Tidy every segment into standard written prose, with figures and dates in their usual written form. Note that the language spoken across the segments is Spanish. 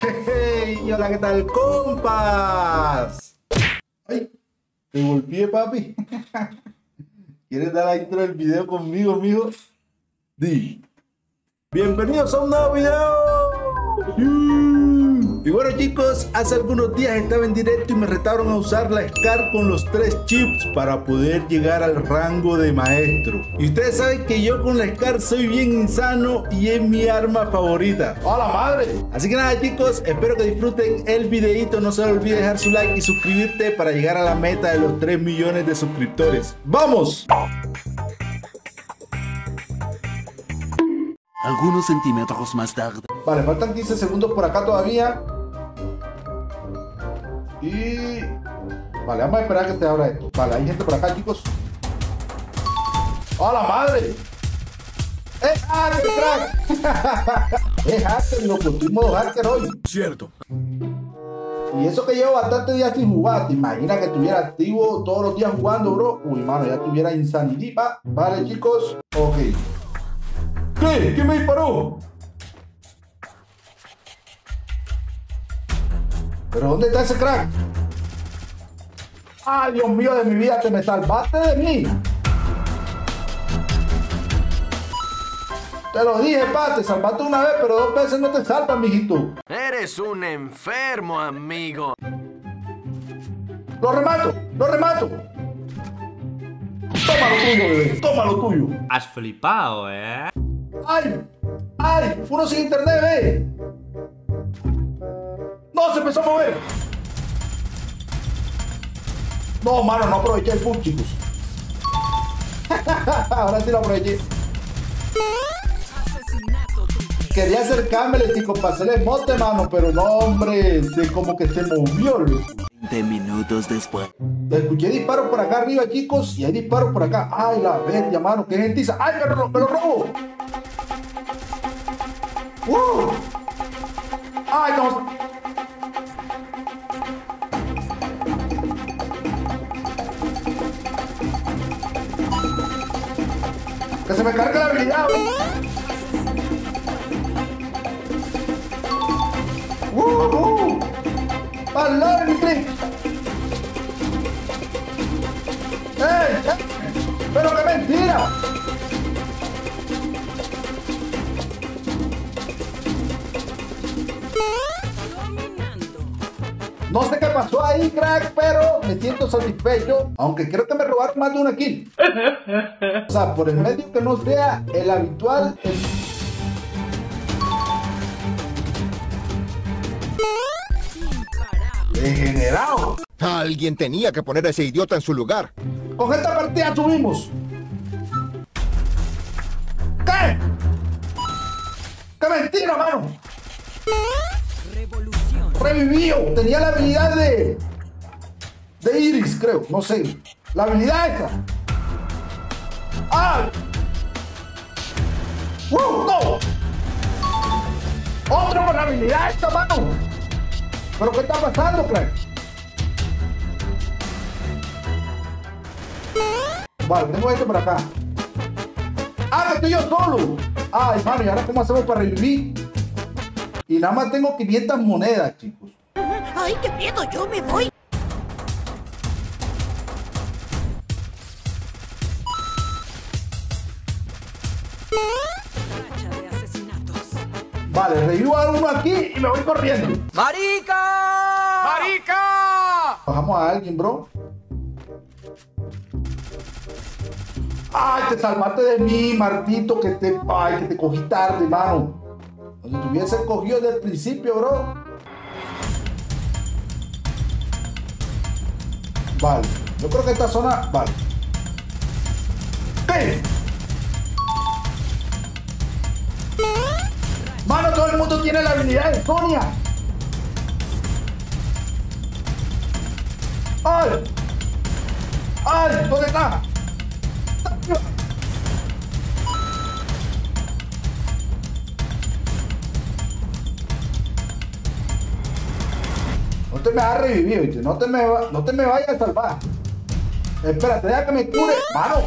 Hey, hola, ¿qué tal, compas? Ay, te golpeé, papi. ¿Quieres dar la intro del video conmigo, mijo? Di. Bienvenidos a un nuevo video. Y bueno, chicos, hace algunos días estaba en directo y me retaron a usar la SCAR con los 3 chips para poder llegar al rango de maestro. Y ustedes saben que yo con la SCAR soy bien insano y es mi arma favorita. ¡A la madre! Así que nada, chicos, espero que disfruten el videito. No se les olvide dejar su like y suscribirte para llegar a la meta de los 3 millones de suscriptores. ¡Vamos! Algunos centímetros más tarde. Vale, faltan 15 segundos por acá todavía. Y... vale, vamos a esperar a que se abra esto. Vale, hay gente por acá, chicos. ¡A la madre! ¡Es hacker, crack! Es hacker, loco. Estoy en modo hacker hoy. Cierto. Y eso que llevo bastante días sin jugar. ¿Te imaginas que estuviera activo todos los días jugando, bro? Uy, mano, ya tuviera insanidad. Vale, chicos. Ok. ¿Qué? ¿Quién me disparó? ¿Pero dónde está ese crack? ¡Ay, Dios mío de mi vida! ¡Te me salvaste de mí! Te lo dije, pa, te salvaste una vez, pero 2 veces no te salvas, mijito. Eres un enfermo, amigo. ¡Lo remato! ¡Lo remato! ¡Toma lo tuyo, bebé! ¡Toma lo tuyo! Has flipado, ¿eh? ¡Ay! ¡Ay! ¡Uno sin internet, ve! ¡No! ¡Se empezó a mover! No, mano, no aproveché el punch, chicos. Ahora sí lo aproveché. Quería acercármele, chicos, para hacerle mote, mano, pero no, hombre, de como que se movió, loco. 20 minutos después. Escuché disparos por acá arriba, chicos, y hay disparos por acá. ¡Ay, la bestia, mano! ¡Qué gentiza! ¡Ay, me lo robo! ¡Ay, no! ¡Que se me cargue la habilidad! ¡Alá, mi clic! ¡Pero qué mentira! No sé qué pasó ahí, crack, pero me siento satisfecho. Aunque creo que me robaron más de una kill. O sea, por el medio que no sea el habitual. Degenerado. Alguien tenía que poner a ese idiota en su lugar. Con esta partida subimos. ¿Qué? ¡Qué mentira, mano! Revivió. Tenía la habilidad de Iris, creo. No sé. La habilidad esa. ¡Ah! ¡No! ¡Otro con la habilidad esta, mano! ¿Pero qué está pasando, crack? Vale, tengo este por acá. ¡Ah, que estoy yo solo! Ay, mano, ¿y ahora cómo hacemos para revivir? Y nada más tengo 500 monedas, chicos. ¡Ay, qué miedo! ¡Yo me voy! Vale, revivo a uno aquí y me voy corriendo. ¡Marica! ¡Marica! Bajamos a alguien, bro. ¡Ay, te salvaste de mí, Martito! Que te cogí tarde, mano. Si te hubiese cogido desde el principio, bro. Vale, yo creo que esta zona... Vale. ¿Qué? Mano, todo el mundo tiene la habilidad de Sonia. ¡Ay! ¡Ay! ¿Dónde está? No te me vas a revivir, ¿viste? No te me vayas a salvar. Espérate, deja que me cure. Mano.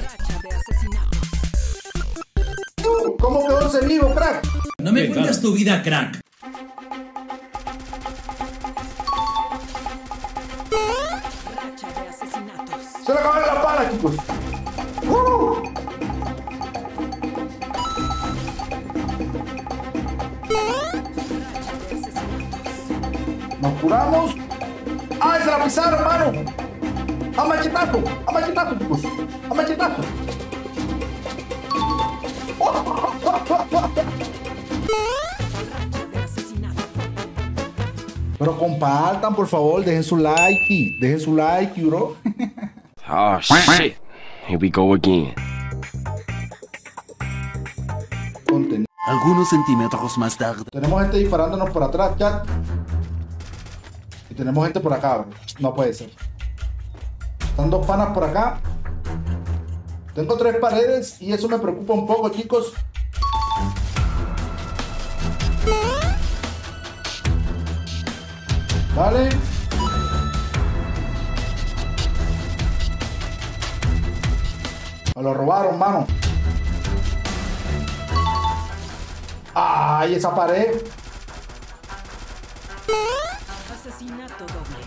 ¿Cómo quedó ese vivo, crack? No me cuentas tu vida, crack. Se le acabaron las balas, chicos. Nos curamos. ¡Ay, se la pisaron, hermano! ¡A machetazo, chicos! ¡A machetazo! Pero compartan, por favor, dejen su like, bro. Oh, shit. Here we go again. Algunos centímetros más tarde. Tenemos gente disparándonos por atrás, chat. Y tenemos gente por acá, bro. No puede ser. Están dos panas por acá. Tengo 3 paredes y eso me preocupa un poco, chicos. Vale. Me lo robaron, mano. ¡Ay, esa pared! Asesinato doble.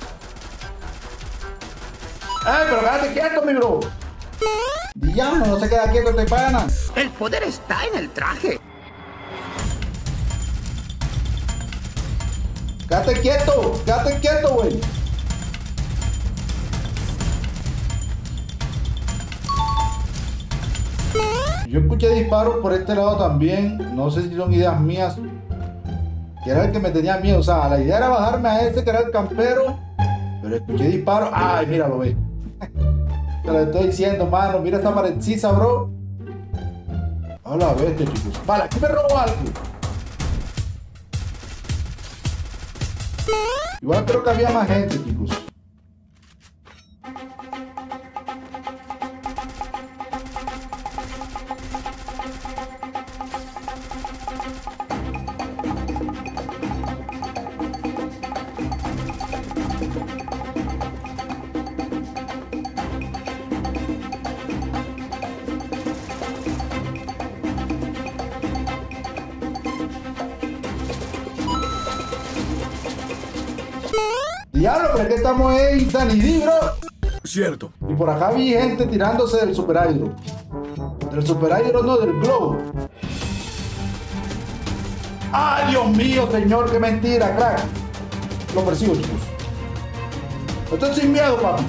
Pero quédate quieto, mi bro! Villano, no se queda quieto, te pana. El poder está en el traje. Quédate quieto, güey. Yo escuché disparos por este lado también. No sé si son ideas mías. Que era el que me tenía miedo. O sea, la idea era bajarme a este que era el campero. Pero escuché disparos. Ay, mira, lo ve. Te lo estoy diciendo, mano. Mira esta paredcisa, bro. A la bestia, chicos. Vale, aquí me robo algo. Igual creo que había más gente, chicos. Diablo, pero es que estamos en San Isidro. Cierto. Y por acá vi gente tirándose del Super Hydro. Del Super Hydro, no, del globo. ¡Ay, Dios mío, señor! ¡Qué mentira, crack! Lo persigo, chicos. Estoy sin miedo, papi.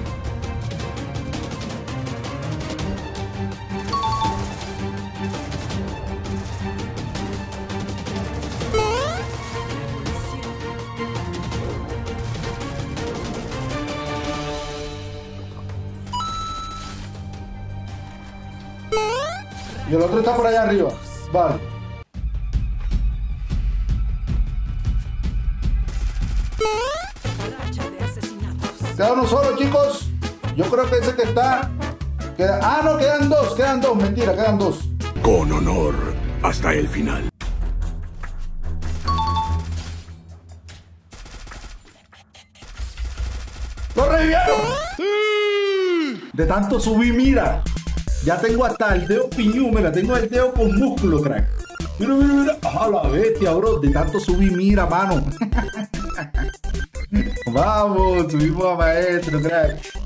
Y el otro está por allá arriba. Vale. Queda uno solo, chicos. Yo creo que ese que está... no, quedan dos. Mentira, quedan 2. Con honor, hasta el final. ¡Lo revivieron! De tanto subir, mira. Ya tengo hasta el dedo piñú, mira, tengo el dedo con músculo, crack. Mira. ¡Ah, la bestia, bro! De tanto subir, mira, mano. Vamos, subimos a maestro, crack.